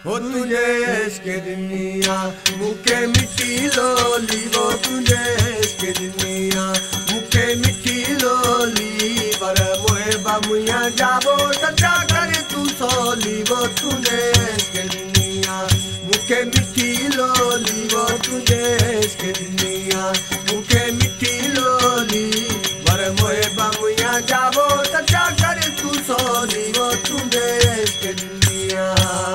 हो तुझे इश्क दुनिया मुखे मिठी लोली वो तुझे इश्क दुनिया मुखे मिठी लोली पर मोए बामुया जाबो सच्चा कर तू सोली वो तुझे इश्क दुनिया मुखे मिठी लोली वो तुझे इश्क दुनिया मुखे मिठी लोली पर मोए बामुया जाबो सच्चा कर तू सोली वो तुझे इश्क दुनिया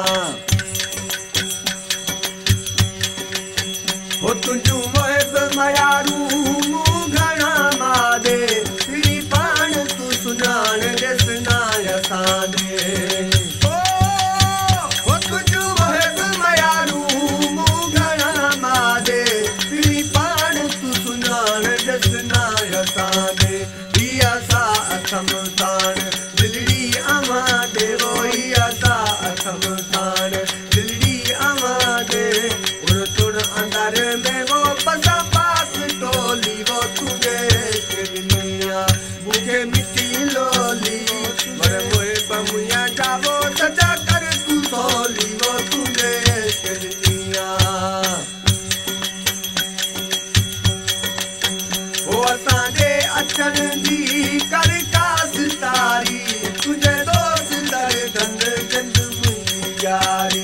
हो तुझू मोहब मयारू घणा मादे तेरी पान तू सुनान जसना यसादे हो तुझू मोहब मयारू घणा मादे तेरी पान तू सुनान जसना यसादे हिया सा असम तान दिलड़ी अमा दे वो हिया सा असम तान दिलड़ी अमा दे अंदर में वो पसा पास टोली वो तुझे इश्क दुनिया मुझे मिठी लोली मर मोए बमुया जावो सजा कर तू सोली वो तुझे इश्क दुनिया ओ असांजे अचन जी कर कास तारी तुझे दोस्त दर गंद गंद मुंहिंजी यारी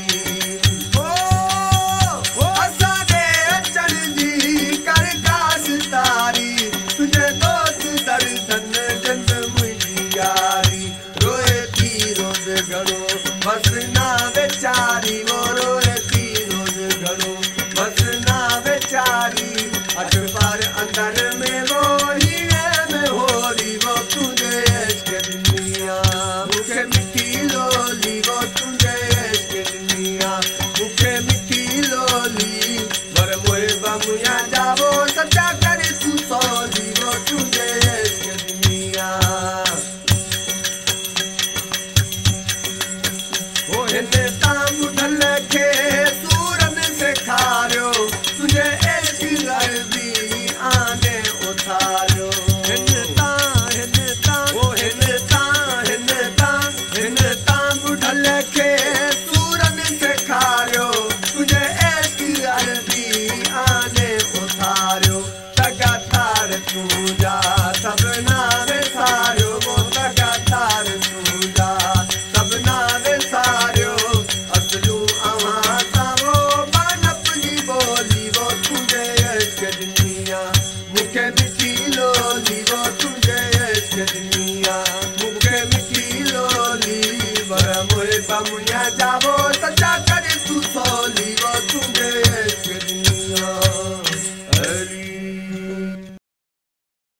बस ना बेचारी वो रोए थी रोज घणो बस ना बेचारी अठ पर अंदर में वो हीरे में होली वो तुझे इश्क दुनिया मुखे मिठी लोली वो तुझे इश्क दुनिया मुखे मिठी लोली वर मोए बामुया जावो सच्चा कर तू सोली वो तुझे इश्क दुनिया मुठल के सूरन से खारियो तुझे इश्क गरबी आने उतारियो मुठल के सूरन से खारियो तुझे इश्क गरबी आने उतारियो लगातार तू जा सबना वे सारियो वो लगातार तू जा सबना वे सारियो मुखे मिठी लोली वो तुझे इश्क दुनिया मुखे मिठी लोली वर मोए बामुया जावो सच्चा